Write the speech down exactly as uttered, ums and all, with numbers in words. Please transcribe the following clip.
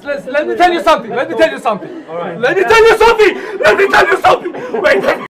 let's let me tell you something. Let me tell you something. All right. Let me tell you something. Let me tell you something. Wait.